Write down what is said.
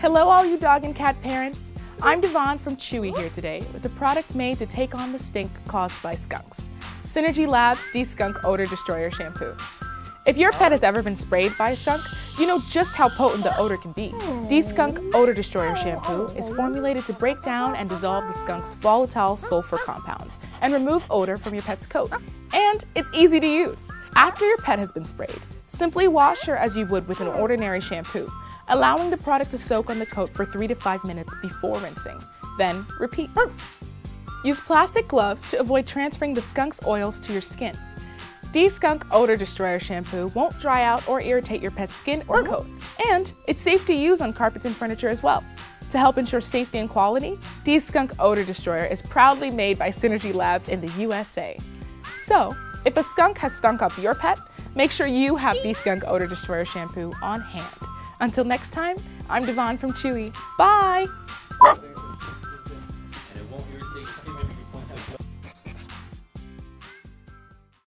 Hello all you dog and cat parents. I'm Devon from Chewy here today with a product made to take on the stink caused by skunks. Synergy Labs De-Skunk Odor Destroyer Shampoo. If your pet has ever been sprayed by a skunk, you know just how potent the odor can be. De-Skunk Odor Destroyer Shampoo is formulated to break down and dissolve the skunk's volatile sulfur compounds and remove odor from your pet's coat. And it's easy to use. After your pet has been sprayed, simply wash her as you would with an ordinary shampoo, allowing the product to soak on the coat for 3 to 5 minutes before rinsing. Then repeat. Use plastic gloves to avoid transferring the skunk's oils to your skin. De-Skunk Odor Destroyer Shampoo won't dry out or irritate your pet's skin or coat, and it's safe to use on carpets and furniture as well. To help ensure safety and quality, De-Skunk Odor Destroyer is proudly made by Synergy Labs in the USA. So, if a skunk has stunk up your pet, make sure you have De-Skunk Odor Destroyer Shampoo on hand. Until next time, I'm Devon from Chewy. Bye!